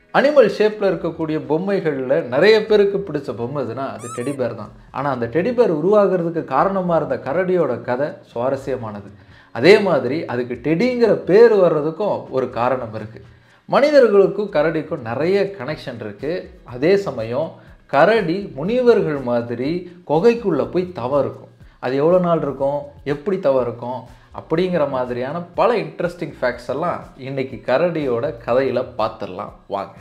Animal ஷேப்பில் இருக்கக்கூடிய பொம்மைகளில் நிறைய பேருக்கு பிடிச்ச பொம்மை எதுனா அது டெடி பேர் தான். ஆனால் அந்த டெடி பேர் உருவாகிறதுக்கு காரணமாக இருந்த கரடியோட கதை சுவாரஸ்யமானது. அதே மாதிரி அதுக்கு டெடிங்கிற பேர் வர்றதுக்கும் ஒரு காரணம் இருக்குது. மனிதர்களுக்கும் கரடிக்கும் நிறைய கனெக்ஷன் இருக்குது. அதே சமயம் கரடி முனிவர்கள் மாதிரி குகைக்குள்ளே போய் தவம் இருக்கும். அது எவ்வளோ நாள் இருக்கும், எப்படி தவம் இருக்கும் அப்படிங்கிற மாதிரியான பல இன்ட்ரெஸ்டிங் ஃபேக்ட்ஸ் எல்லாம் இன்னைக்கு கரடியோட கதையில் பார்த்துடலாம் வாங்க.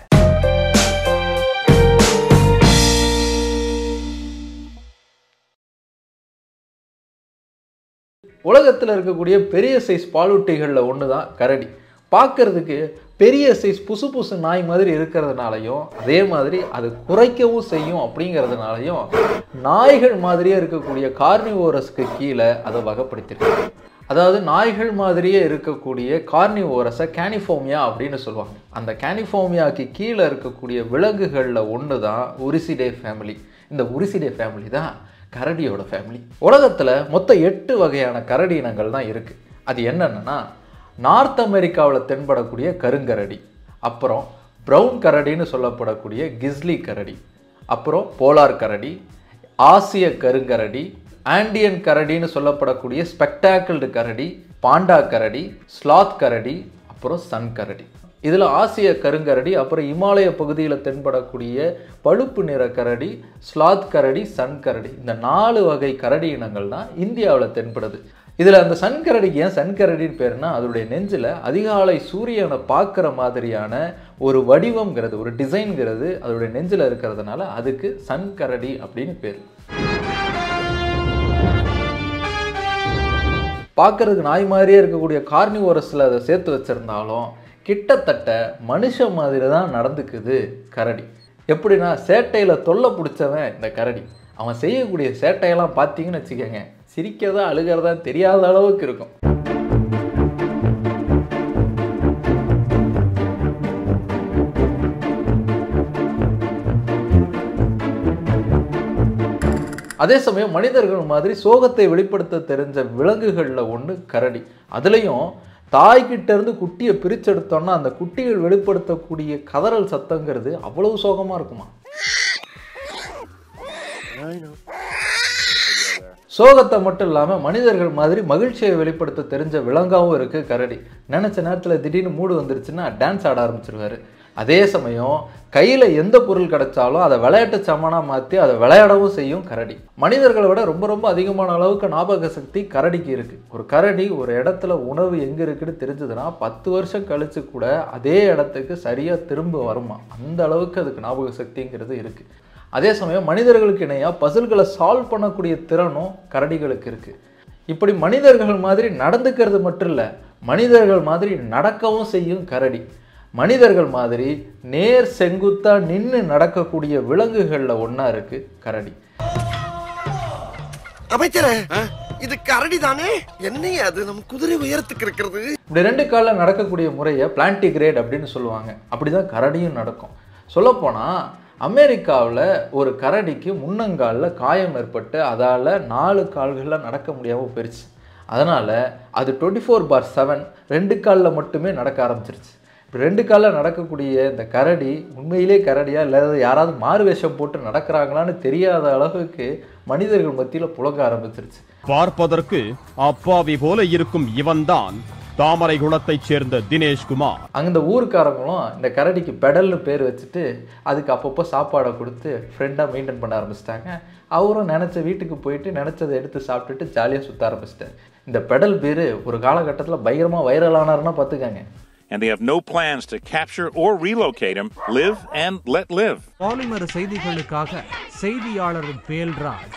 உலகத்தில் இருக்கக்கூடிய பெரிய சைஸ் பாலூட்டிகளில் ஒன்று தான் கரடி. பார்க்கறதுக்கு பெரிய சைஸ் புசு புசு நாய் மாதிரி இருக்கிறதுனாலையும் அதே மாதிரி அது குறைக்கவும் செய்யும் அப்படிங்கிறதுனாலையும் நாய்கள் மாதிரியே இருக்கக்கூடிய கார்னிவோரஸ்க்கு கீழே அதை வகைப்படுத்திருக்காங்க. அதாவது நாய்கள் மாதிரியே இருக்கக்கூடிய கார்னிவோரஸை கேனிஃபோமியா அப்படின்னு சொல்லுவாங்க. அந்த கேனிஃபோமியாவுக்கு கீழே இருக்கக்கூடிய விலங்குகளில் ஒன்று தான் உரிசிடே ஃபேமிலி. இந்த உரிசிடே ஃபேமிலி தான் கரடியோட ஃபேமிலி. உலகத்தில் மொத்தம் 8 வகையான கரடி இனங்கள் தான் இருக்குது. அது என்னென்னா நார்த் அமெரிக்காவில் தென்படக்கூடிய கருங்கரடி, அப்புறம் ப்ரௌன் கரடின்னு சொல்லப்படக்கூடிய கிஸ்லி கரடி, அப்புறம் போலார் கரடி, ஆசிய கருங்கரடி, ஆண்டியன் கரடின்னு சொல்லப்படக்கூடிய ஸ்பெக்டாக்கிள்டு கரடி, பாண்டா கரடி, ஸ்லாத் கரடி, அப்புறம் சன் கரடி. இதில் ஆசிய கருங்கரடி, அப்புறம் இமாலய பகுதியில் தென்படக்கூடிய பழுப்பு நிற கரடி, ஸ்லாத் கரடி, சன் கரடி, இந்த 4 வகை கரடி இனங்கள் தான் இந்தியாவில் தென்படுது. இதில் அந்த சன் கரடிக்கு ஏன் சன் கரடின்னு பேருனா அதோடைய நெஞ்சில் அதிகாலை சூரியனை பார்க்குற மாதிரியான ஒரு வடிவம்ங்கிறது, ஒரு டிசைன்கிறது அதோடைய நெஞ்சில் இருக்கிறதுனால அதுக்கு சன் கரடி அப்படின்னு பேர். பார்க்கறதுக்கு நாய் மாதிரியே இருக்கக்கூடிய கார்னிவோரஸில் அதை சேர்த்து வச்சுருந்தாலும் கிட்டத்தட்ட மனுஷ மாதிரி தான் நடந்துக்குது கரடி. எப்படின்னா சேட்டையில் தொல்லை பிடிச்சவன் இந்த கரடி. அவன் செய்யக்கூடிய சேட்டையெல்லாம் பார்த்தீங்கன்னு வச்சுக்கோங்க, சிரிக்கிறதா அழுகிறதா தெரியாத அளவுக்கு இருக்கும். அதே சமயம் மனிதர்கள் மாதிரி சோகத்தை வெளிப்படுத்த தெரிஞ்ச விலங்குகளில் ஒன்று கரடி. அதுலேயும் தாய்கிட்ட இருந்து குட்டியை பிரிச்செடுத்தோன்னா அந்த குட்டிகள் வெளிப்படுத்தக்கூடிய கதறல் சத்தங்கிறது அவ்வளவு சோகமாக இருக்குமா. சோகத்தை மட்டும் இல்லாமல் மனிதர்கள் மாதிரி மகிழ்ச்சியை வெளிப்படுத்த தெரிஞ்ச விலங்காகவும் இருக்குது கரடி. நினச்ச நேரத்தில் திடீர்னு மூடு வந்துருச்சுன்னா டான்ஸ் ஆட ஆரம்பிச்சிருவாரு. அதே சமயம் கையில் எந்த பொருள் கிடைச்சாலும் அதை விளையாட்டு சாமானாக மாற்றி அதை விளையாடவும் செய்யும் கரடி. மனிதர்களை விட ரொம்ப ரொம்ப அதிகமான அளவுக்கு ஞாபக சக்தி கரடிக்கு இருக்குது. ஒரு கரடி ஒரு இடத்துல உணவு எங்கே இருக்குன்னு தெரிஞ்சதுன்னா 10 வருஷம் கழித்து கூட அதே இடத்துக்கு சரியாக திரும்ப வருமா. அந்த அளவுக்கு அதுக்கு ஞாபக சக்திங்கிறது இருக்குது. அதே சமயம் மனிதர்களுக்கு இணையாக பசில்களை சால்வ் பண்ணக்கூடிய திறனும் கரடிகளுக்கு இருக்குது. இப்படி மனிதர்கள் மாதிரி நடந்துக்கிறது மட்டும் இல்லை, மனிதர்கள் மாதிரி நடக்கவும் செய்யும் கரடி. மனிதர்கள் மாதிரி நேர் செங்குத்தா நின்று நடக்கக்கூடிய விலங்குகளில் ஒன்றா இருக்குது கரடி. அமைச்சரே, இது கரடி தானே? என்னையே அது நம்ம குதிரை உயரத்துக்கு இருக்கிறது. இப்படி 2 காலில் நடக்கக்கூடிய முறையை பிளான்டிகிரேட் அப்படின்னு சொல்லுவாங்க. அப்படிதான் கரடியும் நடக்கும். சொல்லப்போனால் அமெரிக்காவில் ஒரு கரடிக்கு முன்னங்காலில் காயம் ஏற்பட்டு அதால் 4 கால்களில் நடக்க முடியாமல் போயிடுச்சு. அதனால் அது 24/7 2 காலில் மட்டுமே நடக்க ஆரம்பிச்சிருச்சு. இப்போ 2 காலில் நடக்கக்கூடிய இந்த கரடி உண்மையிலே கரடியா இல்லை யாராவது மாறு வேஷம் போட்டு நடக்கிறாங்களான்னு தெரியாத அளவுக்கு மனிதர்கள் மத்தியில் புழங்க ஆரம்பிச்சிருச்சு. பார்ப்பதற்கு அப்பாவி போல இருக்கும் இவன்தான் தாமரை குளத்தைச் சேர்ந்த தினேஷ்குமார். அந்த ஊருக்காரங்களும் இந்த கரடிக்கு பெடல்னு பேர் வச்சுட்டு அதுக்கு அப்பப்போ சாப்பாடை கொடுத்து ஃப்ரெண்டாக மெயின்டைன் பண்ண ஆரம்பிச்சிட்டாங்க. அவரும் நினச்ச வீட்டுக்கு போயிட்டு நினச்சதை எடுத்து சாப்பிட்டுட்டு ஜாலியாக சுற்ற ஆரம்பிச்சிட்டார். இந்த பெடல் பேர் ஒரு காலகட்டத்தில் பயங்கரமாக வைரலானார்னா பார்த்துக்காங்க. And they have no plans to capture or relocate him. Live and let live. Polimer செய்திகளுக்காக செய்தியாளர் பேல்ராஜ்.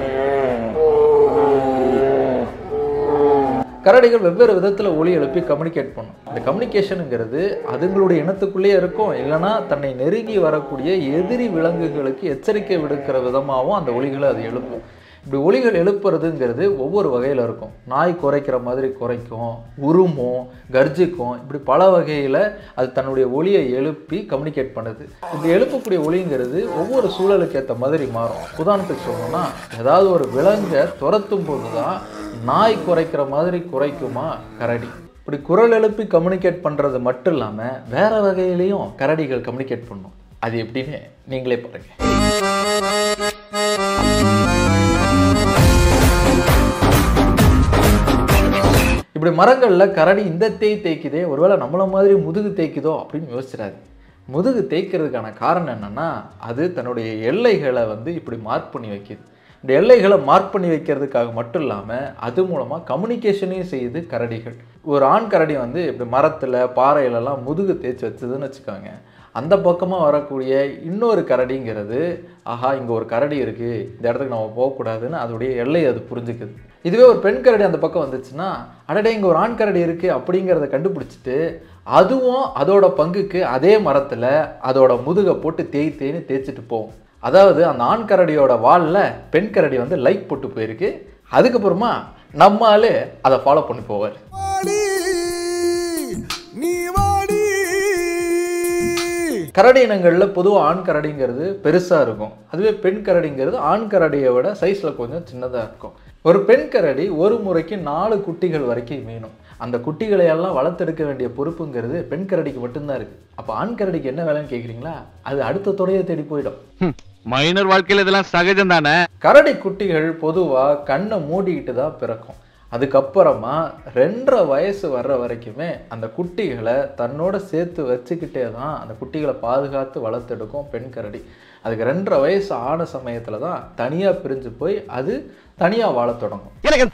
கரடிகள் வெவ்வேறு விதத்தில் ஒலி எழுப்பி கம்யூனிகேட் பண்ணும். இந்த கம்யூனிகேஷனுங்கிறது அதுங்களுடைய இனத்துக்குள்ளேயே இருக்கும், இல்லைனா தன்னை நெருங்கி வரக்கூடிய எதிரி விலங்குகளுக்கு எச்சரிக்கை விடுக்கிற விதமாகவும் அந்த ஒலிகளை அது எழுப்பும். இப்படி ஒலிகள் எழுப்புறதுங்கிறது ஒவ்வொரு வகையில் இருக்கும். நாய் குறைக்கிற மாதிரி குறைக்கும், உருமும், கர்ஜிக்கும், இப்படி பல வகையில் அது தன்னுடைய ஒலியை எழுப்பி கம்யூனிகேட் பண்ணுது. இப்படி எழுப்பக்கூடிய ஒலிங்கிறது ஒவ்வொரு சூழலுக்கு ஏற்ற மாதிரி மாறும். உதாரணத்துக்கு சொல்லணும்னா ஏதாவது ஒரு விலங்கை துரத்தும் போது தான் நாய் குறைக்கிற மாதிரி குறைக்குமா கரடி. இப்படி குரல் எழுப்பி கம்யூனிகேட் பண்ணுறது மட்டும் இல்லாமல் வேறு வகையிலையும் கரடிகள் கம்யூனிகேட் பண்ணும். அது எப்படின்னு நீங்களே பாருங்க. இப்படி மரங்களில் கரடி இந்த தேய்க்குதே, ஒருவேளை நம்மள மாதிரி முதுகு தேய்க்குதோ அப்படின்னு யோசிச்சிடாது. முதுகு தேய்க்கிறதுக்கான காரணம் என்னென்னா, அது தன்னுடைய எல்லைகளை இப்படி மார்க் பண்ணி வைக்கிது. இந்த எல்லைகளை மார்க் பண்ணி வைக்கிறதுக்காக மட்டும் இல்லாமல் அது மூலமாக கம்யூனிகேஷனையும் செய்யுது கரடிகள். ஒரு ஆண் கரடி இப்படி மரத்தில் பாறையிலலாம் முதுகு தேய்ச்சி வச்சதுன்னு வச்சுக்கோங்க, அந்த பக்கமாக வரக்கூடிய இன்னொரு கரடிங்கிறது ஆஹா இங்கே ஒரு கரடி இருக்குது, இந்த இடத்துக்கு நம்ம போகக்கூடாதுன்னு அதோடைய எல்லையை அது புரிஞ்சுக்குது. இதுவே ஒரு பெண் கரடி அந்த பக்கம் வந்துச்சுன்னா அடடே இங்கே ஒரு ஆண் கரடி இருக்குது அப்படிங்கிறத கண்டுபிடிச்சிட்டு அதுவும் அதோட பங்குக்கு அதே மரத்தில் அதோட முதுகை போட்டு தேய்ச்சிட்டு போகும். அதாவது அந்த ஆண் கரடியோட வாலில் பெண் கரடி லைக் போட்டு போயிருக்கு. அதுக்கப்புறமா நம்மாலே அதை ஃபாலோ பண்ணி போவார். கரடி இனங்களில் பொதுவாக ஆண் கரடிங்கிறது பெருசாக இருக்கும், அதுவே பெண் கரடிங்கிறது ஆண் கரடியை விட சைஸில் கொஞ்சம் சின்னதாக இருக்கும். ஒரு பெண் கரடி ஒரு முறைக்கு 4 குட்டிகள் வரைக்கும் மீனும். அந்த குட்டிகளை எல்லாம் வளர்த்தெடுக்க வேண்டிய பொறுப்புங்கிறது பெண் கரடிக்கு மட்டும்தான் இருக்குது. அப்போ ஆண் கரடிக்கு என்ன வேலைன்னு கேட்குறீங்களா? அது அடுத்த தொடையை தேடி போயிடும். மைனர் வாழ்க்கையில் இதெல்லாம் சகஜம் தானே. கரடி குட்டிகள் பொதுவாக கண்ணை மூடிக்கிட்டு தான் பிறக்கும். அதுக்கப்புறமா 2.5 வயசு வர்ற வரைக்குமே அந்த குட்டிகளை தன்னோட சேர்த்து வச்சுக்கிட்டே தான் அந்த குட்டிகளை பாதுகாத்து வளர்த்தெடுக்கும் பெண் கரடி. அதுக்கு 2.5 வயசு ஆன சமயத்தில் தான் தனியாக பிரிஞ்சு போய் அது தனியாக வாழ தொடங்கும்.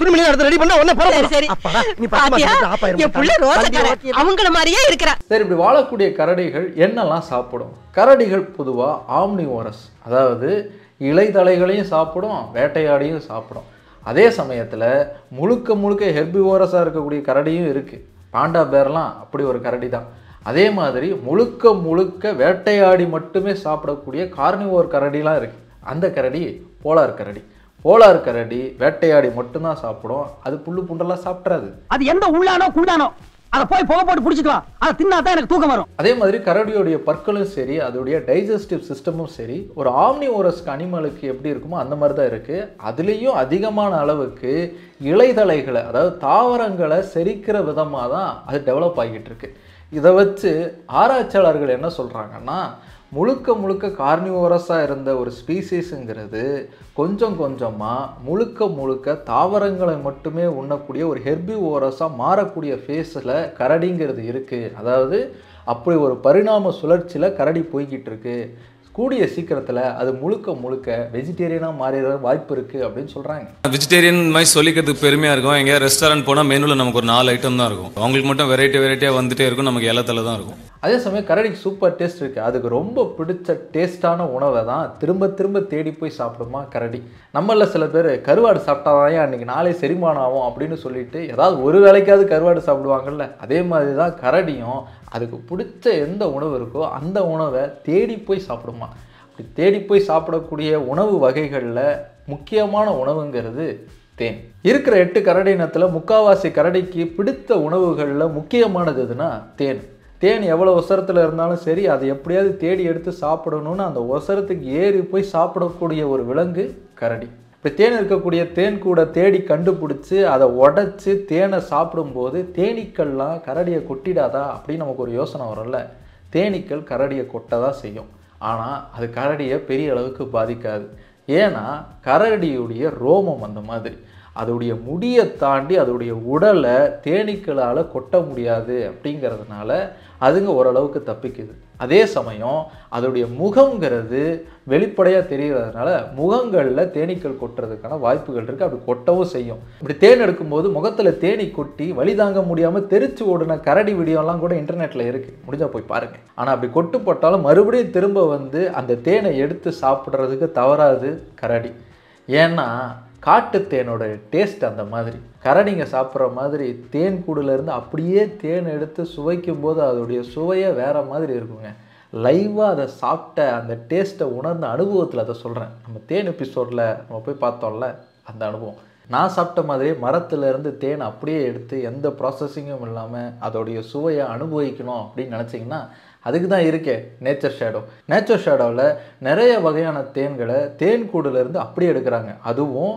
சரி, இப்படி வாழக்கூடிய கரடிகள் என்னெல்லாம் சாப்பிடும்? கரடிகள் பொதுவாக ஆம்னிவோரஸ், அதாவது இலைதலைகளையும் சாப்பிடும், வேட்டையாடியும் சாப்பிடும். அதே சமயத்தில் முழுக்க ஹெர்பிவோரஸாக இருக்கக்கூடிய கரடியும் இருக்குது. பாண்டா பேர்லாம் அப்படி ஒரு கரடி தான். அதே மாதிரி முழுக்க வேட்டையாடி மட்டுமே சாப்பிடக்கூடிய கார்னிவோர் கரடிலாம் இருக்குது. அந்த கரடி போலார் கரடி. போலார் கரடி வேட்டையாடி மட்டும்தான் சாப்பிடும், அது புல்லு புண்டெல்லாம் சாப்பிட்றாது. அது எந்த உள்ளானோ குண்டானோ அதை போய் புகை போட்டு பிடிச்சிக்கலாம், அதை தின்னாதான் எனக்கு தூக்கம் வரும். அதே மாதிரி கரடியோடைய பற்களும் சரி, அதோடைய டைஜஸ்டிவ் சிஸ்டமும் சரி, ஒரு ஆம்னிவோரஸ் அனிமலுக்கு எப்படி இருக்குமோ அந்த மாதிரி தான் இருக்குது. அதுலேயும் அதிகமான அளவுக்கு இலைதலைகளை, அதாவது தாவரங்களை செரிக்கிற விதமாக தான் அது டெவலப் ஆகிட்டு இருக்கு. இதை வச்சு ஆராய்ச்சியாளர்கள் என்ன சொல்கிறாங்கன்னா, முழுக்க கார்னிவோரஸாக இருந்த ஒரு ஸ்பீசிஸுங்கிறது கொஞ்சம் கொஞ்சமாக முழுக்க தாவரங்களை மட்டுமே உண்ணக்கூடிய ஒரு ஹெர்பிவோரஸாக மாறக்கூடிய ஃபேஸில் கரடிங்கிறது இருக்குது. அதாவது அப்படி ஒரு பரிணாம சுழற்சியில் கரடி போய்கிட்டு இருக்கு. கூடிய சீக்கிரத்தில் அது முழுக்க வெஜிடேரியனாக மாறிட வாய்ப்பு இருக்குது அப்படின்னு சொல்கிறாங்க. வெஜிடேரியன் மாதிரி சொல்லிக்கிறதுக்கு பெருமையாக இருக்கும். எங்கேயா ரெஸ்டாரண்ட் போனால் மெனுவில் நமக்கு ஒரு 4 ஐட்டம் தான் இருக்கும், அவங்களுக்கு மட்டும் வெரைட்டியாக வந்துட்டே இருக்கும், நமக்கு எல்லாத்தில் தான் இருக்கும். அதே சமயம் கரடிக்கு சூப்பர் டேஸ்ட் இருக்குது. அதுக்கு ரொம்ப பிடிச்ச டேஸ்டான உணவை தான் திரும்ப தேடி போய் சாப்பிடுமா கரடி. நம்மள சில பேர் கருவாடு சாப்பிட்டாதான் அன்றைக்கி நாளே செரிமானம் ஆகும் அப்படின்னு சொல்லிட்டு ஏதாவது ஒரு வேளைக்காவது கருவாடு சாப்பிடுவாங்கல்ல, அதே மாதிரி தான் கரடியும் அதுக்கு பிடிச்ச எந்த உணவு இருக்கோ அந்த உணவை தேடி போய் சாப்பிடுமா. அப்படி தேடி போய் சாப்பிடக்கூடிய உணவு வகைகளில் முக்கியமான உணவுங்கிறது தேன். இருக்கிற 8 கரடி இனத்தில் முக்கால்வாசி கரடிக்கு பிடித்த உணவுகளில் முக்கியமானது எதுனா தேன். தேன் எவ்வளோ ஒசரத்தில் இருந்தாலும் சரி, அதை எப்படியாவது தேடி எடுத்து சாப்பிடணும்னு அந்த ஒசரத்துக்கு ஏறி போய் சாப்பிடக்கூடிய ஒரு விலங்கு கரடி. இப்போ தேன் இருக்கக்கூடிய தேன் கூட தேடி கண்டுபிடிச்சி அதை உடச்சி தேனை சாப்பிடும்போது தேனீக்கள்லாம் கரடியை கொட்டிடாதா அப்படின்னு நமக்கு ஒரு யோசனை வரும்ல. தேனீக்கள் கரடியை கொட்ட தான் செய்யும், ஆனால் அது கரடியை பெரிய அளவுக்கு பாதிக்காது. ஏன்னா கரடியுடைய ரோமம் அந்த மாதிரி, அதோடைய முடியை தாண்டி அதோடைய உடலை தேனீக்களால் கொட்ட முடியாது. அப்படிங்கிறதுனால அதுங்க ஓரளவுக்கு தப்பிக்குது. அதே சமயம் அதோடைய முகங்கிறது வெளிப்படையாக தெரிகிறதுனால முகங்களில் தேனீக்கள் கொட்டுறதுக்கான வாய்ப்புகள் இருக்குது. அப்படி கொட்டவும் செய்யும். இப்படி தேன் எடுக்கும்போது முகத்தில் தேனி கொட்டி வலி தாங்க முடியாமல் தெரிச்சு ஓடின கரடி வீடியோலாம் கூட இன்டர்நெட்டில் இருக்குது, முடிஞ்சால் போய் பாருங்கள். ஆனால் அப்படி கொட்டுப்பட்டாலும் மறுபடியும் திரும்ப அந்த தேனை எடுத்து சாப்பிட்றதுக்கு தவறாது கரடி. ஏன்னா காட்டு தேனோட டேஸ்ட் அந்த மாதிரி. கரடிங்க சாப்பிட்ற மாதிரி தேன் கூடுலேருந்து அப்படியே தேன் எடுத்து சுவைக்கும் போது அதோடைய சுவையே வேறு மாதிரி இருக்குங்க. லைவாக அதை சாப்பிட்ட அந்த டேஸ்ட்டை உணர்ந்த அனுபவத்தில் அதை சொல்கிறேன். நம்ம தேன் எபிசோடில் நம்ம போய் பார்த்தோம்ல, அந்த அனுபவம். நான் சாப்பிட்ட மாதிரியே மரத்துலேருந்து தேன் அப்படியே எடுத்து எந்த ப்ராசஸிங்கும் இல்லாமல் அதோடைய சுவையை அனுபவிக்கணும் அப்படின்னு நினச்சிங்கன்னா அதுக்கு தான் இருக்கே நேச்சர் ஷேடோ. நேச்சர் ஷேடோவில் நிறைய வகையான தேன்களை தேன் கூடுலேருந்து அப்படியே எடுக்கிறாங்க. அதுவும்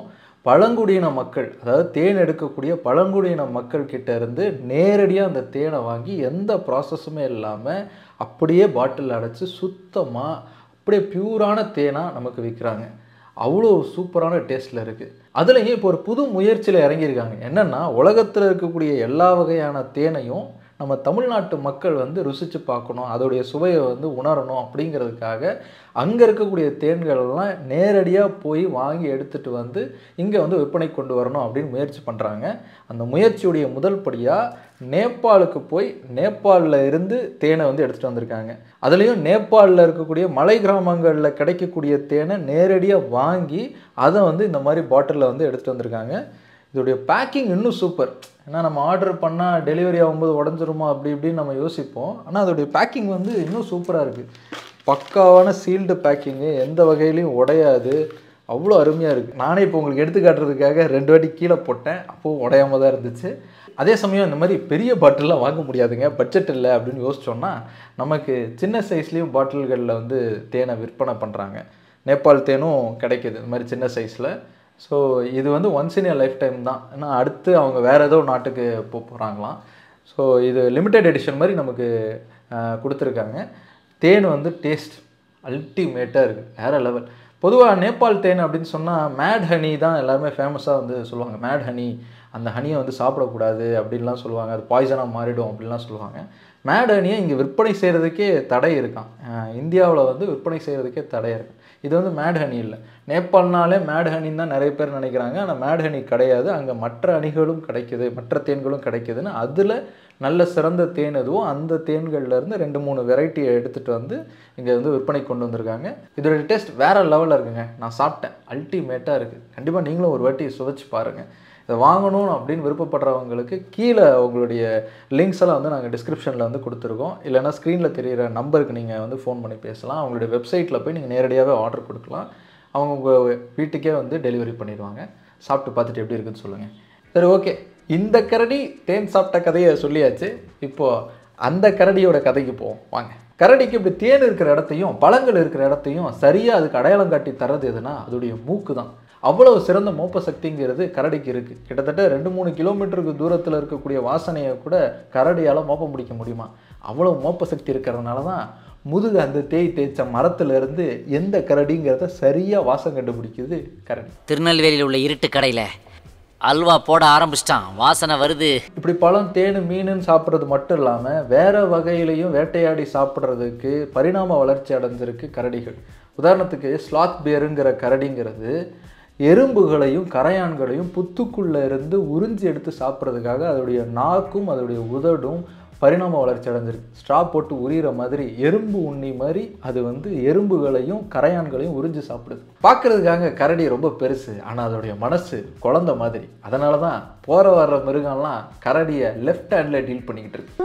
பழங்குடியின மக்கள், அதாவது தேன் எடுக்கக்கூடிய பழங்குடியின மக்கள் கிட்ட இருந்து நேரடியாக அந்த தேனை வாங்கி எந்த ப்ராசஸுமே இல்லாமல் அப்படியே பாட்டில் அடைச்சி சுத்தமாக அப்படியே பியூரான தேனாக நமக்கு விற்கிறாங்க. அவ்வளோ சூப்பரான டேஸ்ட்டில் இருக்குது. அதுலேயும் இப்போ ஒரு புது முயற்சியில் இறங்கியிருக்காங்க. என்னென்னா, உலகத்தில் இருக்கக்கூடிய எல்லா வகையான தேனையும் நம்ம தமிழ்நாட்டு மக்கள் வந்து ருசித்து பார்க்கணும், அதோடைய சுவையை வந்து உணரணும் அப்படிங்கிறதுக்காக அங்கே இருக்கக்கூடிய தேன்களெல்லாம் நேரடியாக போய் வாங்கி எடுத்துகிட்டு வந்து இங்கே வந்து விற்பனை கொண்டு வரணும் அப்படின்னு முயற்சி பண்ணுறாங்க. அந்த முயற்சியுடைய முதல் படியாக நேபாளுக்கு போய் நேபாளில் இருந்து தேனை வந்து எடுத்துகிட்டு வந்திருக்காங்க. அதுலேயும் நேபாளில் இருக்கக்கூடிய மலை கிராமங்களில் கிடைக்கக்கூடிய தேனை நேரடியாக வாங்கி அதை வந்து இந்த மாதிரி பாட்டிலில் வந்து எடுத்துகிட்டு வந்திருக்காங்க. இதோடைய பேக்கிங் இன்னும் சூப்பர். ஏன்னா நம்ம ஆர்டர் பண்ணால் டெலிவரி ஆகும்போது உடஞ்சிருமோ அப்படி இப்படின்னு நம்ம யோசிப்போம். ஆனால் அதோடைய பேக்கிங் வந்து இன்னும் சூப்பராக இருக்குது. பக்காவான சீல்டு பேக்கிங்கு, எந்த வகையிலையும் உடையாது, அவ்வளோ அருமையாக இருக்குது. நானே இப்போ உங்களுக்கு எடுத்து காட்டுறதுக்காக 2 வாட்டி கீழே போட்டேன், அப்போது உடையாமல் தான் இருந்துச்சு. அதே சமயம் இந்த மாதிரி பெரிய பாட்டில்லாம் வாங்க முடியாதுங்க, பட்ஜெட் இல்லை அப்படின்னு யோசிச்சோன்னா நமக்கு சின்ன சைஸ்லேயும் பாட்டில்களில் வந்து தேனை விற்பனை பண்ணுறாங்க. நேபாள் தேனும் கிடைக்கிது இந்த மாதிரி சின்ன சைஸில். ஸோ இது வந்து once in a life time தான். ஏன்னா அடுத்து அவங்க வேறு ஏதோ நாட்டுக்கு போகிறாங்களாம். ஸோ இது லிமிடெட் எடிஷன் மாதிரி நமக்கு கொடுத்துருக்காங்க. தேன் வந்து டேஸ்ட் அல்டிமேட்டாக இருக்குது, வேறு லெவல். பொதுவாக நேபாள் தேன் அப்படின்னு சொன்னால் மேட் ஹனி தான் எல்லாருமே ஃபேமஸாக வந்து சொல்லுவாங்க. மேட் ஹனி, அந்த ஹனியை வந்து சாப்பிடக்கூடாது அப்படின்லாம் சொல்லுவாங்க, அது பாய்சனாக மாறிடும் அப்படின்லாம் சொல்லுவாங்க. மேட் ஹனியை இங்கே விற்பனை செய்கிறதுக்கே தடை இருக்கான். இந்தியாவில் வந்து விற்பனை செய்கிறதுக்கே தடை இருக்குது. இது வந்து மேட் ஹனி இல்லை. நேபாள்னாலே மேட் ஹனின்னு தான் நிறைய பேர் நினைக்கிறாங்க. ஆனால் மேட் ஹனி கிடையாது. அங்கே மற்ற ஹனிகளும் கிடைக்கிது, மற்ற தேன்களும் கிடைக்கிதுன்னு அதில் நல்ல சிறந்த தேன் எதுவோ அந்த தேன்கள்லேருந்து 2-3 வெரைட்டியை எடுத்துகிட்டு வந்து இங்கே வந்து விற்பனை கொண்டு வந்திருக்காங்க. இதோட டேஸ்ட் வேறு லெவலில் இருக்குங்க. நான் சாப்பிட்டேன், அல்டிமேட்டாக இருக்குது. கண்டிப்பாக நீங்களும் ஒரு வாட்டி சுவைச்சு பாருங்கள். இதை வாங்கணும் அப்படின்னு விருப்பப்படுறவங்களுக்கு கீழே உங்களுடைய லிங்க்ஸ் எல்லாம் வந்து நாங்கள் டிஸ்கிரிப்ஷனில் வந்து கொடுத்துருக்கோம். இல்லைனா ஸ்க்ரீனில் தெரிகிற நம்பருக்கு நீங்கள் வந்து ஃபோன் பண்ணி பேசலாம். அவங்களுடைய வெப்சைட்டில் போய் நீங்கள் நேரடியாகவே ஆர்டர் கொடுக்கலாம். அவங்க உங்கள் வீட்டுக்கே வந்து டெலிவரி பண்ணிடுவாங்க. சாப்பிட்டு பார்த்துட்டு எப்படி இருக்குன்னு சொல்லுங்கள். சரி, ஓகே. இந்த கரடி தேன் சாப்பிட்ட கதையை சொல்லியாச்சு. இப்போது அந்த கரடியோட கதைக்கு போவோம் வாங்க. கரடிக்கு இப்படி தேன் இருக்கிற இடத்தையும் பழங்கள் இருக்கிற இடத்தையும் சரியாக அதுக்கு அடையாளம் காட்டி தர்றது எதுனா அதோடைய மூக்கு தான். அவ்வளவு சிறந்த மோப்ப சக்திங்கிறது கரடிக்கு இருக்குது. கிட்டத்தட்ட 2-3 கிலோமீட்டருக்கு தூரத்தில் இருக்கக்கூடிய வாசனையை கூட கரடியால் மோப்ப முடிக்க முடியுமா? அவ்வளோ மோப்ப சக்தி இருக்கிறதுனால தான் முதுகு அந்த தேய்ச்ச மரத்துலேருந்து எந்த கரடிங்கிறத சரியாக வாசம் கண்டுபிடிக்குது கரடி. திருநெல்வேலியில் உள்ள இருட்டு கடையில் அல்வா போட ஆரம்பிச்சிட்டான், வாசனை வருது. இப்படி பழம் தேன் மீனுன்னு சாப்பிட்றது மட்டும் இல்லாமல் வேறு வகையிலையும் வேட்டையாடி சாப்பிட்றதுக்கு பரிணாம வளர்ச்சி அடைஞ்சிருக்கு கரடிகள். உதாரணத்துக்கு ஸ்லாத் பியருங்கிற கரடிங்கிறது எறும்புகளையும் கரையான்களையும் புத்துக்குள்ளே இருந்து உறிஞ்சி எடுத்து சாப்பிட்றதுக்காக அதோடைய நாக்கும் அதோடைய உதடும் பரிணாம வளர்ச்சி அடைஞ்சிருக்கு. ஸ்ட்ரா போட்டு உரிகிற மாதிரி எறும்பு உண்ணி மாதிரி அது வந்து எறும்புகளையும் கரையான்களையும் உறிஞ்சி சாப்பிடுது. பார்க்கறதுக்காக கரடி ரொம்ப பெருசு, ஆனால் அதோடைய மனசு குழந்தை மாதிரி. அதனால தான் போகிற வர்ற மிருகம்லாம் கரடியை லெஃப்ட் ஹேண்டில் டீல் பண்ணிக்கிட்டு இருக்கு.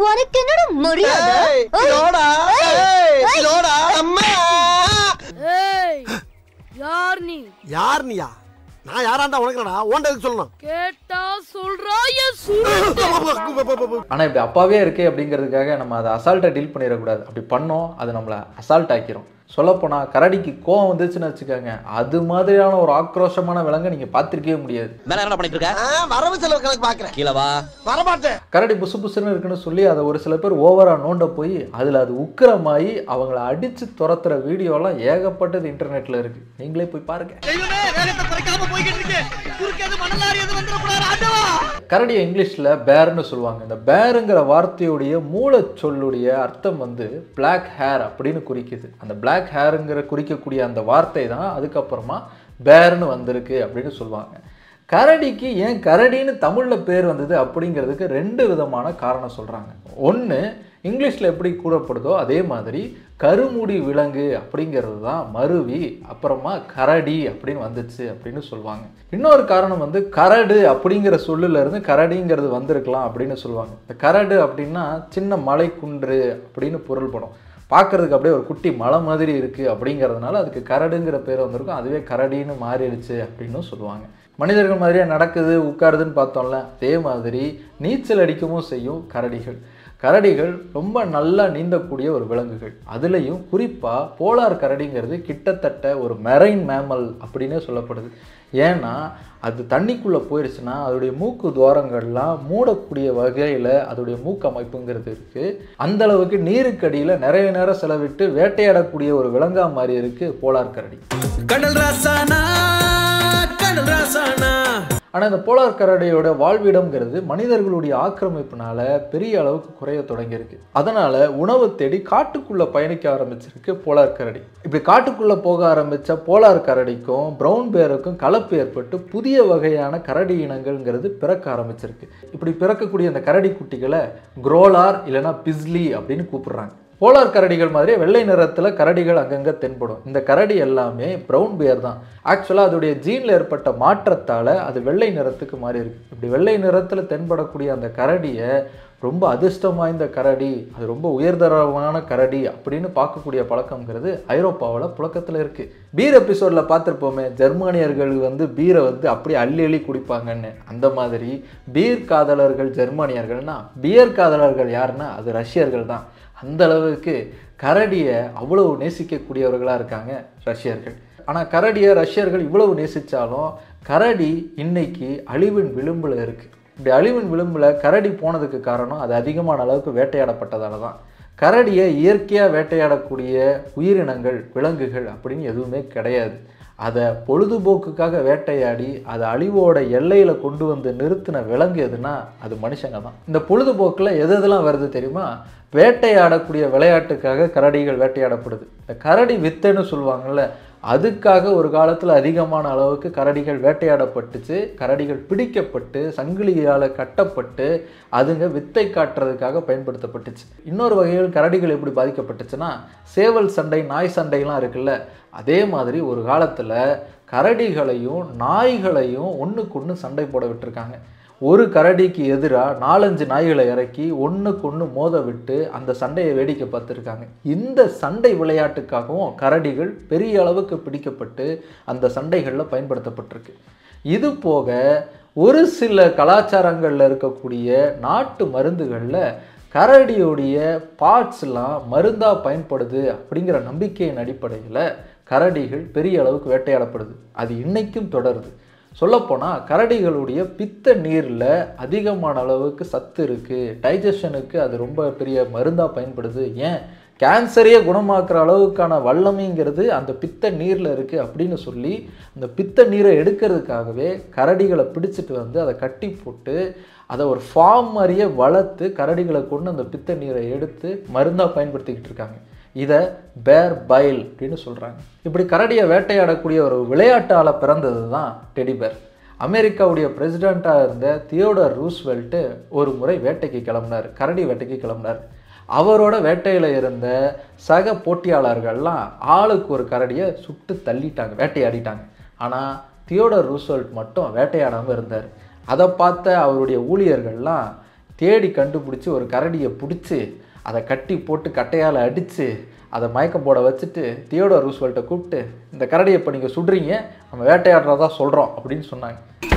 யார் நீயா? நான் யாராண்டா உனக்குடா ஓண்டதுக்கு சொல்லணும் கேட்டா சொல்றா. ஆனால் இப்படி அப்பாவே இருக்கே அப்படிங்கிறதுக்காக நம்ம அதை அசால்ட்டாக டீல் பண்ணிடக்கூடாது. அப்படி பண்ணோம் அது நம்மளை அசால்ட் ஆக்கிரும். சொல்லப்போனால் கரடிக்கு கோவம் வந்துச்சுன்னு வச்சுக்கோங்க, அது மாதிரியான ஒரு ஆக்ரோஷமான விலங்கை நீங்கள் பார்த்துருக்கவே முடியாது. வரவு செலவு கணக்கு பார்க்குறேன், கீழவா வரமாட்டேன். கரடி புசு புசுன்னு இருக்குன்னு சொல்லி அதை ஒரு சில பேர் ஓவராக நோண்ட போய் அதில் அது உக்கிரமாயி அவங்கள அடித்து துரத்துற வீடியோலாம் ஏகப்பட்டது இன்டர்நெட்டில் இருக்குது. நீங்களே போய் பாருங்க. கரடியை இங்கிலீஷில் பேர்னு சொல்லுவாங்க. இந்த பேருங்கிற வார்த்தையுடைய மூல சொல்லுடைய அர்த்தம் வந்து பிளாக் ஹேர் அப்படின்னு குறிக்குது. அந்த பிளாக் ஹேருங்கிற குறிக்கக்கூடிய அந்த வார்த்தை தான் அதுக்கப்புறமா பேர்னு வந்திருக்கு அப்படின்னு சொல்லுவாங்க. கரடிக்கு ஏன் கரடின்னு தமிழில் பேர் வந்தது அப்படிங்கிறதுக்கு 2 விதமான காரணம் சொல்கிறாங்க. ஒன்று, இங்கிலீஷில் எப்படி கூறப்படுதோ அதே மாதிரி கருமுடி விலங்கு அப்படிங்கிறது தான் மருவி அப்புறமா கரடி அப்படின்னு வந்துச்சு அப்படின்னு சொல்லுவாங்க. இன்னொரு காரணம் வந்து கரடு அப்படிங்கிற சொல்லுலேருந்து கரடிங்கிறது வந்திருக்கலாம் அப்படின்னு சொல்லுவாங்க. இந்த கரடு அப்படின்னா சின்ன மலை குன்று அப்படின்னு பொருள்படும். பார்க்குறதுக்கு அப்படியே ஒரு குட்டி மலை மாதிரி இருக்குது அப்படிங்கிறதுனால அதுக்கு கரடுங்கிற பேர் வந்திருக்கும். அதுவே கரடின்னு மாறிடுச்சு அப்படின்னு சொல்லுவாங்க. மனிதர்கள் மாதிரியே நடக்குது உட்காருதுன்னு பார்த்தோம்ல, அதே மாதிரி நீச்சல் அடிக்கவும் செய்யும் கரடிகள். கரடிகள் ரொம்ப நல்லா நீந்தக்கூடிய ஒரு விலங்குகள். அதுலேயும் குறிப்பாக போலார் கரடிங்கிறது கிட்டத்தட்ட ஒரு மெரைன் மேமல் அப்படின்னே சொல்லப்படுது. ஏன்னா அது தண்ணிக்குள்ளே போயிடுச்சுன்னா அதோடைய மூக்கு துவாரங்கள்லாம் மூடக்கூடிய வகையில் அதோடைய மூக்கு அமைப்புங்கிறது இருக்குது. அந்தளவுக்கு நீருக்கடியில் நிறைய நேரம் செலவிட்டு வேட்டையாடக்கூடிய ஒரு விலங்கா மாதிரி இருக்குது போலார் கரடி. ஆனால் இந்த போலார் கரடியோட வாழ்விடம்ங்கிறது மனிதர்களுடைய ஆக்கிரமிப்புனால பெரிய அளவுக்கு குறைய தொடங்கியிருக்கு. அதனால உணவு தேடி காட்டுக்குள்ள பயணிக்க ஆரம்பிச்சிருக்கு போலார் கரடி. இப்படி காட்டுக்குள்ள போக ஆரம்பிச்ச போலார் கரடிக்கும் பிரவுன் பேருக்கும் கலப்பு ஏற்பட்டு புதிய வகையான கரடி இனங்கள்ங்கிறது பிறக்க ஆரம்பிச்சிருக்கு. இப்படி பிறக்கக்கூடிய அந்த கரடி குட்டிகளை குரோலார் இல்லைன்னா பிஸ்லி அப்படின்னு கூப்பிடுறாங்க. போலார் கரடிகள் மாதிரி வெள்ளை நிறத்தில் கரடிகள் அங்கங்கே தென்படும். இந்த கரடி எல்லாமே ப்ரௌன் பியர் தான். ஆக்சுவலாக அதோடைய ஜீனில் ஏற்பட்ட மாற்றத்தால் அது வெள்ளை நிறத்துக்கு மாறி இருக்குது. இப்படி வெள்ளை நிறத்தில் தென்படக்கூடிய அந்த கரடியை ரொம்ப அதிர்ஷ்டம் வாய்ந்த கரடி, அது ரொம்ப உயர்தரமான கரடி அப்படின்னு பார்க்கக்கூடிய பழக்கங்கிறது ஐரோப்பாவில் புழக்கத்தில் இருக்குது. பீர் எபிசோடில் பார்த்துருப்போமே, ஜெர்மானியர்கள் பீரை அப்படியே அள்ளி அள்ளி குடிப்பாங்கன்னு. அந்த மாதிரி பீர் காதலர்கள் ஜெர்மானியர்கள்னா பியர் காதலர்கள் யாருன்னா அது ரஷ்யர்கள் தான். அந்த அளவுக்கு கரடியை அவ்வளவு நேசிக்கக்கூடியவர்களாக இருக்காங்க ரஷ்யர்கள். ஆனால் கரடியை ரஷ்யர்கள் இவ்வளவு நேசித்தாலும் கரடி இன்னைக்கு அழிவின் விளிம்பில் இருக்குது. இப்படி அழிவின் விளிம்பில் கரடி போனதுக்கு காரணம் அது அதிகமான அளவுக்கு வேட்டையாடப்பட்டதால தான். கரடியை இயற்கையாக வேட்டையாடக்கூடிய உயிரினங்கள் விலங்குகள் அப்படின்னு எதுவுமே கிடையாது. அதை பொழுதுபோக்குக்காக வேட்டையாடி அதை அழிவோட எல்லையில் கொண்டு வந்து நிறுத்தின விலங்கு எதுனா அது மனுஷங்க தான். இந்த பொழுதுபோக்கில் எதெல்லாம் வருது தெரியுமா? வேட்டையாடக்கூடிய விளையாட்டுக்காக கரடிகள் வேட்டையாடப்படுது. இந்த கரடி வித்தைன்னு சொல்லுவாங்கள்ல, அதுக்காக ஒரு காலத்தில் அதிகமான அளவுக்கு கரடிகள் வேட்டையாடப்பட்டுச்சு. கரடிகள் பிடிக்கப்பட்டு சங்கிலியால் கட்டப்பட்டு அதுங்க வித்தை காட்டுறதுக்காக பயன்படுத்தப்பட்டுச்சு. இன்னொரு வகையில் கரடிகள் எப்படி பாதிக்கப்பட்டுச்சுன்னா, சேவல் சண்டை நாய் சண்டைலாம் இருக்குல்ல, அதே மாதிரி ஒரு காலத்தில் கரடிகளையும் நாய்களையும் ஒன்றுக்கு ஒன்று சண்டை போட விட்டுருக்காங்க. ஒரு கரடிக்கு எதிராக 4-5 நாய்களை இறக்கி ஒன்றுக்கு ஒன்று மோத விட்டு அந்த சண்டையை வேடிக்கை பார்த்துருக்காங்க. இந்த சண்டை விளையாட்டுக்காகவும் கரடிகள் பெரிய அளவுக்கு பிடிக்கப்பட்டு அந்த சண்டைகளில் பயன்படுத்தப்பட்டிருக்கு. இது போக ஒரு சில கலாச்சாரங்களில் இருக்கக்கூடிய நாட்டு மருந்துகளில் கரடியோடைய பார்ட்ஸ்லாம் மருந்தாக பயன்படுது அப்படிங்கிற நம்பிக்கையின் அடிப்படையில் கரடிகள் பெரிய அளவுக்கு வேட்டையாடப்படுது. அது இன்னைக்கும் தொடருது. சொல்லப்போனால் கரடிகளுடைய பித்த நீரில் அதிகமான அளவுக்கு சத்து இருக்குது. டைஜஷனுக்கு அது ரொம்ப பெரிய மருந்தாக பயன்படுது. ஏன் கேன்சரையே குணமாக்குற அளவுக்கான வல்லமைங்கிறது அந்த பித்த நீரில் இருக்குது அப்படின்னு சொல்லி அந்த பித்த நீரை எடுக்கிறதுக்காகவே கரடிகளை பிடிச்சிட்டு அதை கட்டி போட்டு அதை ஒரு ஃபார்ம் மாதிரியே வளர்த்து கரடிகளை கொண்டு அந்த பித்த நீரை எடுத்து மருந்தாக பயன்படுத்திக்கிட்டு இருக்காங்க. இதை பேர் பைல் அப்படின்னு சொல்கிறாங்க. இப்படி கரடியை வேட்டையாடக்கூடிய ஒரு விளையாட்டால் பிறந்தது தான் டெடி பேர். அமெரிக்காவுடைய பிரசிடெண்ட்டாக இருந்த தியோடர் ரூஸ்வெல்ட்டு ஒரு முறை வேட்டைக்கு கிளம்புனார், கரடி வேட்டைக்கு கிளம்புனார். அவரோட வேட்டையில் இருந்த சக போட்டியாளர்கள்லாம் ஆளுக்கு ஒரு கரடியை சுட்டு தள்ளிட்டாங்க, வேட்டையாடிட்டாங்க. ஆனால் தியோடர் ரூஸ்வெல்ட் மட்டும் வேட்டையாடாமல் இருந்தார். அதை பார்த்த அவருடைய ஊழியர்கள்லாம் தேடி கண்டுபிடிச்சி ஒரு கரடியை பிடிச்சி அதை கட்டி போட்டு கட்டையால் அடித்து அதை மயக்கம் போட வச்சுட்டு தியோடர் ரூஸ்வெல்ட்டை கூப்பிட்டு, இந்த கரடியை இப்போ நீங்கள் சுடுறீங்க, நம்ம வேட்டையாடுறதா சொல்கிறோம் அப்படின்னு சொன்னாங்க.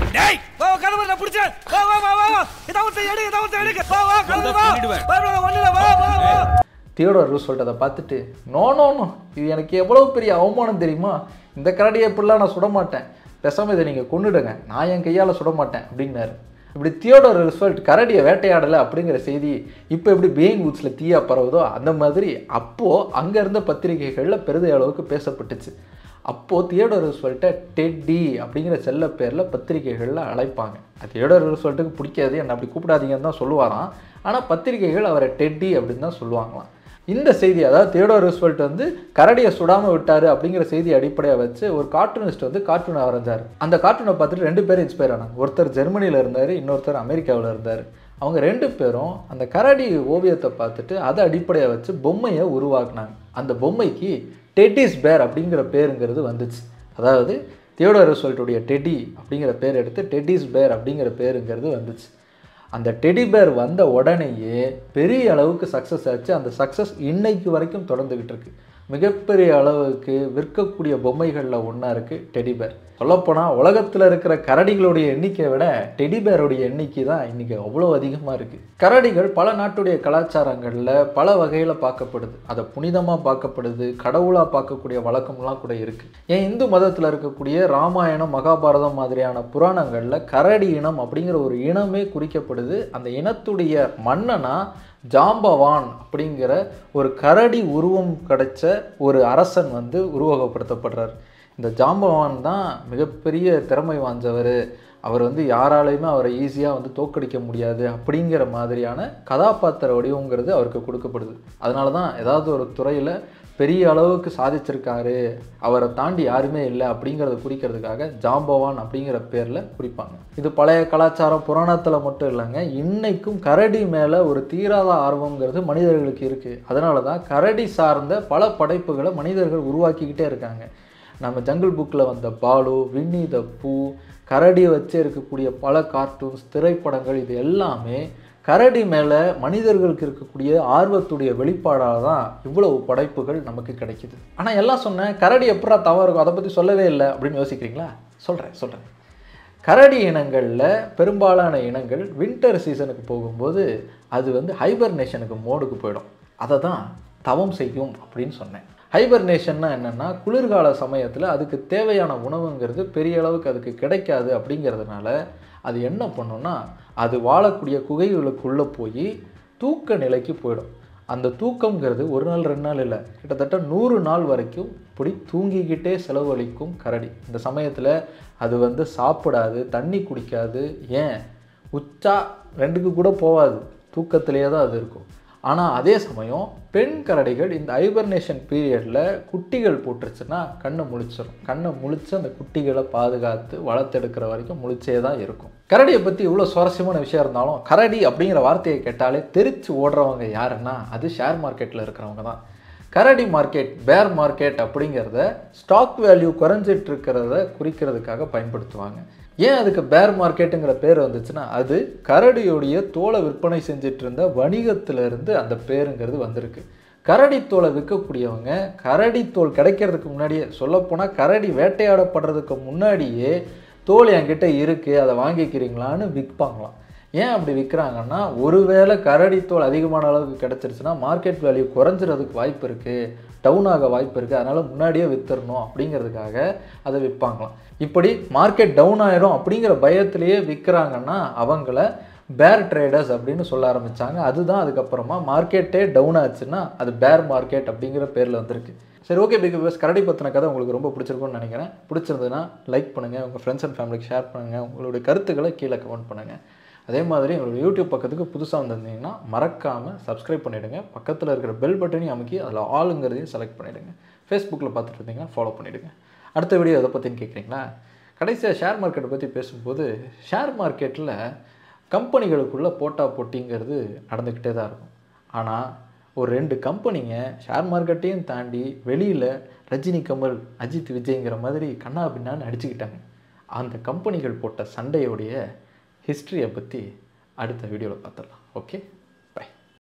தியோடர் ரூஸ்வெல்ட் அதை பார்த்துட்டு, நோ நோ நோ, இது எனக்கு எவ்வளோ பெரிய அவமானம் தெரியுமா, இந்த கரடியை எப்படிலாம் நான் சுட மாட்டேன், பேசாமல் இதை நீங்கள் கொண்டுடுங்க, நான் என் கையால் சுட மாட்டேன் அப்படின்னாரு. இப்படி தியோடர் ரூஸ்வெல்ட் கரடியை வேட்டையாடலை அப்படிங்கிற செய்தி இப்போ எப்படி பேயிங் வூட்ஸில் தீயா பரவுதோ அந்த மாதிரி அப்போது அங்கே இருந்த பத்திரிகைகளில் பெரிய அளவுக்கு பேசப்பட்டுச்சு. அப்போது தியோடர் ரூஸ்வெல்ட்டை டெட்டி அப்படிங்கிற செல்ல பேரில் பத்திரிகைகளில் அழைப்பாங்க. அது தியோடர் ரூஸ்வெல்ட்டுக்கு பிடிக்காது, என்னை அப்படி கூப்பிடாதீங்கன்னு தான் சொல்லுவாராம். ஆனால் பத்திரிகைகள் அவரை டெட்டி அப்படின்னு தான் சொல்லுவாங்களாம். இந்த செய்தி, அதாவது தியோடர் ரூஸ்வெல்ட் கரடியை சுடாமல் விட்டார் அப்படிங்கிற செய்தி அடிப்படையாக வச்சு ஒரு கார்ட்டூனிஸ்ட் கார்ட்டூனை வரைஞ்சார். அந்த கார்ட்டூனை பார்த்துட்டு 2 பேரும் இன்ஸ்பயர் ஆனாங்க. ஒருத்தர் ஜெர்மனியில் இருந்தார், இன்னொருத்தர் அமெரிக்காவில் இருந்தார். அவங்க 2 பேரும் அந்த கரடி ஓவியத்தை பார்த்துட்டு அதை அடிப்படையாக வச்சு பொம்மையை உருவாக்குனாங்க. அந்த பொம்மைக்கு டெட்டிஸ் பேர் அப்படிங்கிற பேருங்கிறது வந்துச்சு. அதாவது தியோடர் ரூஸ்வெல்ட்டுடைய டெடி அப்படிங்கிற பேர் எடுத்து டெட்டிஸ் பேர் அப்படிங்கிற பேருங்கிறது வந்துச்சு. அந்த டெடி பேர் வந்த உடனேயே பெரிய அளவுக்கு சக்ஸஸ் ஆச்சு. அந்த சக்ஸஸ் இன்னைக்கு வரைக்கும் தொடர்ந்துக்கிட்டு இருக்கு. மிகப்பெரிய அளவுக்கு விற்கக்கூடிய பொம்மைகளில் ஒன்றா இருக்குது டெடிபேர். சொல்லப்போனால் உலகத்தில் இருக்கிற கரடிகளுடைய எண்ணிக்கையை விட டெடிபேருடைய எண்ணிக்கை தான் இன்றைக்கி அவ்வளோ அதிகமாக இருக்குது. கரடிகள் பல நாட்டுடைய கலாச்சாரங்களில் பல வகையில் பார்க்கப்படுது. அதை புனிதமாக பார்க்கப்படுது, கடவுளாக பார்க்கக்கூடிய வழக்கம்லாம் கூட இருக்குது. ஏன் இந்து மதத்தில் இருக்கக்கூடிய ராமாயணம், மகாபாரதம் மாதிரியான புராணங்களில் கரடி இனம் அப்படிங்கிற ஒரு இனமே குறிக்கப்படுது. அந்த இனத்துடைய மன்னனா ஜாம்பவான் அப்படிங்கிற ஒரு கரடி உருவம் கிடைச்ச ஒரு அரசன் வந்து உருவகப்படுத்தப்படுறார். இந்த ஜாம்பவான் தான் மிகப்பெரிய திறமை வாய்ந்தவர், அவர் வந்து யாராலையுமே அவரை ஈஸியாக வந்து தோற்கடிக்க முடியாது அப்படிங்கிற மாதிரியான கதாபாத்திர வடிவங்கிறது அவருக்கு கொடுக்கப்படுது. அதனால தான் ஏதாவது ஒரு துறையில் பெரிய அளவுக்கு சாதிச்சிருக்காரு, அவரை தாண்டி யாருமே இல்லை அப்படிங்கிறத குறிக்கிறதுக்காக ஜாம்பவான் அப்படிங்கிற பேரில் குறிப்பாங்க. இது பழைய கலாச்சாரம் புராணத்தில் மட்டும் இல்லைங்க, இன்னைக்கும் கரடி மேலே ஒரு தீராத ஆர்வங்கிறது மனிதர்களுக்கு இருக்குது. அதனால தான் கரடி சார்ந்த பல படைப்புகளை மனிதர்கள் உருவாக்கிக்கிட்டே இருக்காங்க. நம்ம ஜங்கிள் புக்கில் வந்த பாலு, வின்னி த பூ, கரடி வச்சு இருக்கக்கூடிய பல கார்ட்டூன்ஸ், திரைப்படங்கள், இது எல்லாமே கரடி மேலே மனிதர்களுக்கு இருக்கக்கூடிய ஆர்வத்துடைய வெளிப்பாடாக தான் இவ்வளவு படைப்புகள் நமக்கு கிடைக்குது. ஆனால் எல்லாம் சொன்னேன், கரடி எப்படா தவறு இருக்கும், அதை பற்றி சொல்லவே இல்லை அப்படின்னு யோசிக்கிறீங்களா? சொல்கிறேன். கரடி இனங்களில் பெரும்பாலான இனங்கள் வின்டர் சீசனுக்கு போகும்போது அது வந்து ஹைபர்னேஷனுக்கு மோடுக்கு போயிடும். அதை தான் தவம் செய்யும் அப்படின்னு சொன்னேன். ஹைபர்னேஷன்னா என்னென்னா, குளிர்கால சமயத்தில் அதுக்கு தேவையான உணவுங்கிறது பெரிய அளவுக்கு அதுக்கு கிடைக்காது. அப்படிங்கிறதுனால அது என்ன பண்ணுன்னா, அது வாழக்கூடிய குகைகளுக்குள்ளே போய் தூக்க நிலைக்கு போயிடும். அந்த தூக்கங்கிறது ஒரு நாள் 2 நாள் இல்லை, கிட்டத்தட்ட 100 நாள் வரைக்கும் இப்படி தூங்கிக்கிட்டே செலவழிக்கும் கரடி. இந்த சமயத்தில் அது வந்து சாப்பிடாது, தண்ணி குடிக்காது, ஏன் உச்சா 2க்கு கூட போகாது, தூக்கத்திலே தான் அது இருக்கும். ஆனால் அதே சமயம் பெண் கரடிகள் இந்த ஹைபர்னேஷன் பீரியடில் குட்டிகள் போட்டுருச்சுன்னா கண்ணை முழிச்சிடும். கண்ணை முழிச்சு அந்த குட்டிகளை பாதுகாத்து வளர்த்தெடுக்கிற வரைக்கும் முழிச்சே தான் இருக்கும். கரடியை பற்றி இவ்வளோ சுவாரஸ்யமான விஷயம் இருந்தாலும், கரடி அப்படிங்கிற வார்த்தையை கேட்டாலே தெரிச்சு ஓடுறவங்க யாருன்னா அது ஷேர் மார்க்கெட்டில் இருக்கிறவங்க தான். கரடி மார்க்கெட், பேர் மார்க்கெட் அப்படிங்கிறத ஸ்டாக் வேல்யூ குறைஞ்சிட்டு இருக்கிறத குறிக்கிறதுக்காக பயன்படுத்துவாங்க. ஏன் அதுக்கு பேர் மார்க்கெட்டுங்கிற பேர் வந்துச்சுன்னா, அது கரடியோடைய தோலை விற்பனை செஞ்சிட்டு இருந்த வணிகத்திலிருந்து அந்த பேருங்கிறது வந்திருக்கு. கரடி தோலை விற்கக்கூடியவங்க கரடி தோல் கிடைக்கிறதுக்கு முன்னாடியே, சொல்லப்போனால் கரடி வேட்டையாடப்படுறதுக்கு முன்னாடியே தோல் என்கிட்ட இருக்குது, அதை வாங்கிக்கிறீங்களான்னு விற்பாங்களாம். ஏன் அப்படி விற்கிறாங்கன்னா, ஒருவேளை கரடி தோல் அதிகமான அளவுக்கு கிடச்சிருச்சுன்னா மார்க்கெட் வேல்யூ குறைஞ்சிறதுக்கு வாய்ப்பு இருக்குது, டவுன் ஆக வாய்ப்பு இருக்குது, அதனால் முன்னாடியே விற்றுறணும் அப்படிங்கிறதுக்காக அதை விற்பாங்களாம். இப்படி மார்க்கெட் டவுன் ஆகிடும் அப்படிங்கிற பயத்திலேயே விற்கிறாங்கன்னா அவங்கள பேர் ட்ரேடர்ஸ் அப்படின்னு சொல்ல ஆரம்பித்தாங்க. அதுதான் அதுக்கப்புறமா மார்க்கெட்டே டவுன் ஆச்சுன்னா அது பேர் மார்க்கெட் அப்படிங்கிற பேரில் வந்திருக்கு. சரி, ஓகே பிக் பாஸ், கரடி பற்றின கதை உங்களுக்கு ரொம்ப பிடிச்சிருக்கும்னு நினைக்கிறேன். பிடிச்சிருந்ததுன்னா லைக் பண்ணுங்கள், உங்கள் ஃப்ரெண்ட்ஸ் அண்ட் ஃபேமிலிக்கு ஷேர் பண்ணுங்கள், உங்களுடைய கருத்துக்களை கீழே கமெண்ட் பண்ணுங்கள். அதே மாதிரி உங்களுடைய யூடியூப் பக்கத்துக்கு புதுசாக வந்திருந்தீங்கன்னா மறக்காமல் சப்ஸ்கிரைப் பண்ணிவிடுங்க. பக்கத்தில் இருக்கிற பெல் பட்டனையும் அமுக்கி அதில் ஆளுங்கிறதையும் செலக்ட் பண்ணிவிடுங்க. ஃபேஸ்புக்கில் பார்த்துட்டு இருந்தீங்கன்னா ஃபாலோ பண்ணிவிடுங்க. அடுத்த வீடியோ எதை பற்றின்னு கேட்குறீங்களா? கடைசியாக ஷேர் மார்க்கெட்டை பற்றி பேசும்போது, ஷேர் மார்க்கெட்டில் கம்பெனிகளுக்குள்ளே போட்டிங்கிறது நடந்துக்கிட்டே தான் இருக்கும். ஆனால் ஒரு 2 கம்பெனிங்க ஷேர் மார்க்கெட்டையும் தாண்டி வெளியில் ரஜினி, கமல், அஜித், விஜய்ங்கிற மாதிரி கண்ணா பின்னான்னு அடிச்சுக்கிட்டாங்க. அந்த கம்பெனிகள் போட்ட சண்டையோடைய ஹிஸ்ட்ரியை பற்றி அடுத்த வீடியோவில் பார்த்துடலாம். ஓகே.